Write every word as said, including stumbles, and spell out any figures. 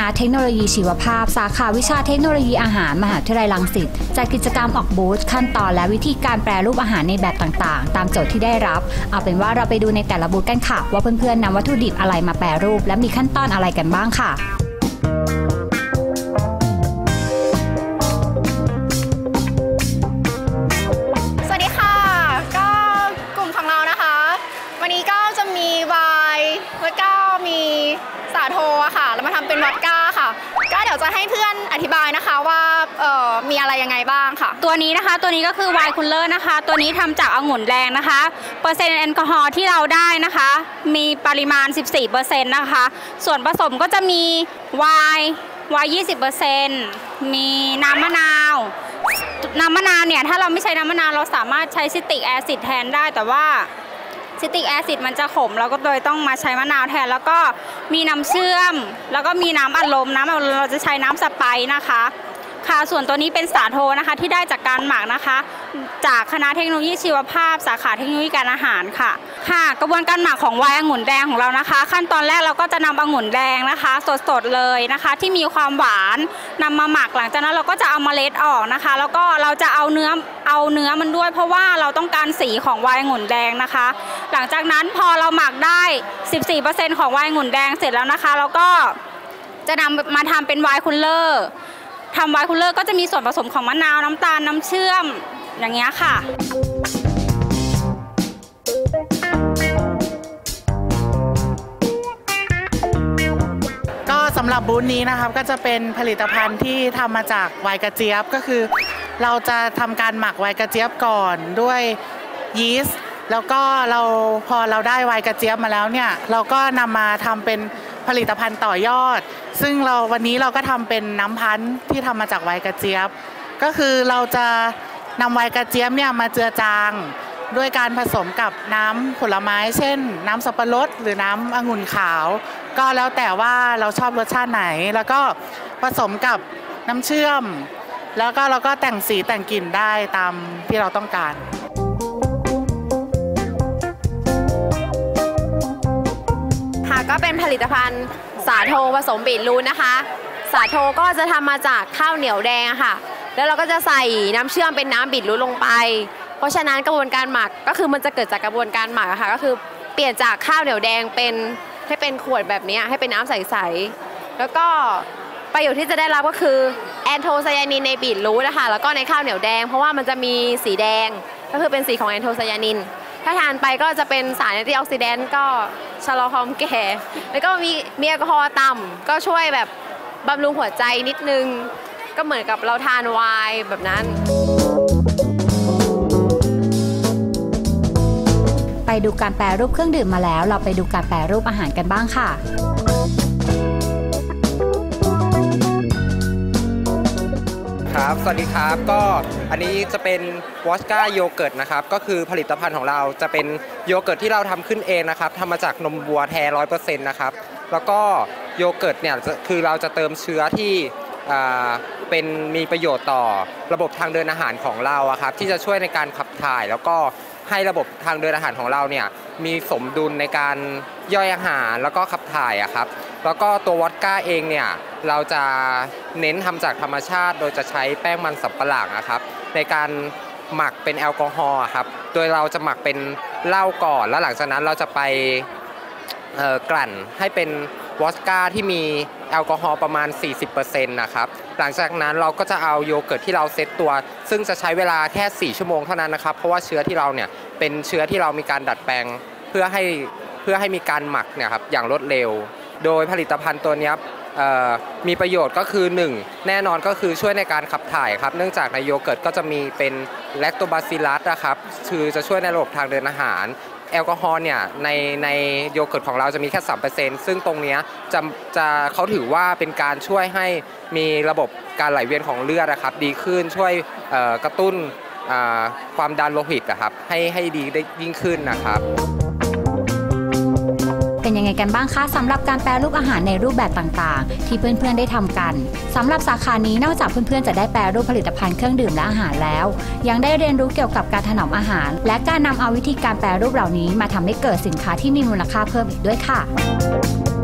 ณะเทคโนโลยีชีวภาพสาขาวิชาเทคโนโลยีอาหารมหาวิทยาลัยรังสิตจัดกิจกรรมออกบูธขั้นตอนและวิธีการแปรรูปอาหารในแบบต่างๆตามโจทย์ที่ได้รับเอาเป็นว่าเราไปดูในแต่ละบูธกันค่ะว่าเพื่อนๆนำวัตถุดิบอะไรมาแปรรูปและมีขั้นตอนอะไรกันบ้างค่ะสวัสดีค่ะก็กลุ่มของเรานะคะวันนี้ก็จะมีไวน์แล้วก็มีสาโทค่ะแล้วมาทำเป็นวอดก้าค่ะก็เดี๋ยวจะให้เพื่อนอธิบายนะคะว่าเอ่อมีอะไรยังไงบ้างค่ะตัวนี้นะคะตัวนี้ก็คือไวน์คูลเลอร์นะคะตัวนี้ทำจากองุ่นแดงนะคะเปอร์เซ็นต์แอลกอฮอล์ที่เราได้นะคะมีปริมาณ สิบสี่เปอร์เซ็นต์ นะคะส่วนผสมก็จะมีไวน์ไวน์ ยี่สิบเปอร์เซ็นต์ มีน้ำมะนาวน้ำมะนาวเนี่ยถ้าเราไม่ใช้น้ำมะนาวเราสามารถใช้ซิตริกแอซิดแทนได้แต่ว่าซิตริกแอซิดมันจะขมเราก็เลยต้องมาใช้มะนาวแทนแล้วก็มีน้ำเชื่อมแล้วก็มีน้ำอัดลมน้ำอัดลมเราจะใช้น้ำสไปซ์นะคะค่ะส่วนตัวนี้เป็นสาโทนะคะที่ได้จากการหมักนะคะจากคณะเทคโนโลยีชีวภาพสาขาเทคโนโลยีการอาหารค่ะค่ะกระบวนการหมักของไวน์องุ่นแดงของเรานะคะขั้นตอนแรกเราก็จะนำองุ่นแดงนะคะสดๆเลยนะคะที่มีความหวานนำมาหมักหลังจากนั้นเราก็จะเอาเมล็ดออกนะคะแล้วก็เราจะเอาเนื้อเอาเนื้อมันด้วยเพราะว่าเราต้องการสีของไวน์องุ่นแดงนะคะหลังจากนั้นพอเราหมักได้ สิบสี่เปอร์เซ็นต์ ของไวน์องุ่นแดงเสร็จแล้วนะคะแล้วก็จะนำมาทำเป็นไวน์คูลเลอร์ทำไวน์คูลเลอร์ก็จะมีส่วนผสมของมะนาวน้ำตาลน้ำเชื่อมอย่างเงี้ยค่ะก็สำหรับบูธนี้นะครับก็จะเป็นผลิตภัณฑ์ที่ทำมาจากไวน์กระเจี๊ยบก็คือเราจะทำการหมักไวน์กระเจี๊ยบก่อนด้วยยีสต์แล้วก็เราพอเราได้ไวน์กระเจี๊ยบมาแล้วเนี่ยเราก็นำมาทำเป็นผลิตภัณฑ์ต่อยอดซึ่งเราวันนี้เราก็ทำเป็นน้ำพันธุ์ที่ทำมาจากไวน์กระเจี๊ยบก็คือเราจะนำไวน์กระเจี๊ยบเนี่ยมาเจือจางด้วยการผสมกับน้ำผลไม้เช่นน้ำสับปะรดหรือน้ำองุ่นขาวก็แล้วแต่ว่าเราชอบรสชาติไหนแล้วก็ผสมกับน้ำเชื่อมแล้วก็เราก็แต่งสีแต่งกลิ่นได้ตามที่เราต้องการค่ะก็เป็นผลิตภัณฑ์สาโทผสมบีทรูทนะคะสาโทก็จะทำมาจากข้าวเหนียวแดงค่ะแล้วเราก็จะใส่น้ำเชื่อมเป็นน้ำบีทรูทลงไปเพราะฉะนั้นกระบวนการหมักก็คือมันจะเกิดจากกระบวนการหมักค่ะก็คือเปลี่ยนจากข้าวเหนียวแดงเป็นให้เป็นขวดแบบนี้ให้เป็นน้ำใสๆแล้วก็ประโยชน์ที่จะได้รับก็คือแอนโทไซยานินในบีทรูทนะคะแล้วก็ในข้าวเหนียวแดงเพราะว่ามันจะมีสีแดงก็คือเป็นสีของแอนโทไซยานินถ้าทานไปก็จะเป็นสารแอนตี้ออกซิแดนต์ก็ชะลอความแก่แล้วก็มีมีแอลกอฮอล์ต่ำก็ช่วยแบบบำรุงหัวใจนิดนึงก็เหมือนกับเราทานไวน์แบบนั้นไปดูการแปรรูปเครื่องดื่มมาแล้วเราไปดูการแปรรูปอาหารกันบ้างค่ะครับสวัสดีครับก็อันนี้จะเป็นวอดก้าโยเกิร์ตนะครับก็คือผลิตภัณฑ์ของเราจะเป็นโยเกิร์ตที่เราทำขึ้นเองนะครับทำมาจากนมวัวแท้ ร้อยเปอร์เซ็นต์ นะครับแล้วก็โยเกิร์ตเนี่ยคือเราจะเติมเชื้อที่เป็นมีประโยชน์ต่อระบบทางเดินอาหารของเราครับที่จะช่วยในการขับถ่ายแล้วก็ให้ระบบทางเดินอาหารของเราเนี่ยมีสมดุลในการย่อยอาหารแล้วก็ขับถ่ายอะครับแล้วก็ตัววอดก้าเองเนี่ยเราจะเน้นทำจากธรรมชาติโดยจะใช้แป้งมันสำปะหลังนะครับในการหมักเป็นแอลกอฮอล์ครับโดยเราจะหมักเป็นเหล้าก่อนแล้วหลังจากนั้นเราจะไปกลั่นให้เป็นวอดก้าที่มีแอลกอฮอล์ประมาณ สี่สิบเปอร์เซ็นต์ นะครับหลังจากนั้นเราก็จะเอาโยเกิร์ตที่เราเซตตัวซึ่งจะใช้เวลาแค่สี่ชั่วโมงเท่านั้นนะครับเพราะว่าเชื้อที่เราเนี่ยเป็นเชื้อที่เรามีการดัดแปลงเพื่อให้เพื่อให้มีการหมักเนี่ยครับอย่างรวดเร็วโดยผลิตภัณฑ์ตัวนี้มีประโยชน์ก็คือหนึ่งแน่นอนก็คือช่วยในการขับถ่ายครับเนื่องจากในโยเกิร์ตก็จะมีเป็นแลคโตบาซิลลัสนะครับคือจะช่วยในระบบทางเดินอาหารแอลกอฮอล์เนี่ยในในโยเกิร์ตของเราจะมีแค่ สามเปอร์เซ็นต์ ซึ่งตรงนี้จะจะเขาถือว่าเป็นการช่วยให้มีระบบการไหลเวียนของเลือดนะครับดีขึ้นช่วยกระตุ้นความดันโลหิตนะครับให้ให้ดีได้ยิ่งขึ้นนะครับเป็นยังไงกันบ้างคะสำหรับการแปรรูปอาหารในรูปแบบต่างๆที่เพื่อนๆได้ทำกันสำหรับสาขานี้นอกจากเพื่อนๆจะได้แปรรูปผลิตภัณฑ์เครื่องดื่มและอาหารแล้วยังได้เรียนรู้เกี่ยวกับการถนอมอาหารและการนำเอาวิธีการแปรรูปเหล่านี้มาทำให้เกิดสินค้าที่มีมูลค่าเพิ่มอีกด้วยค่ะ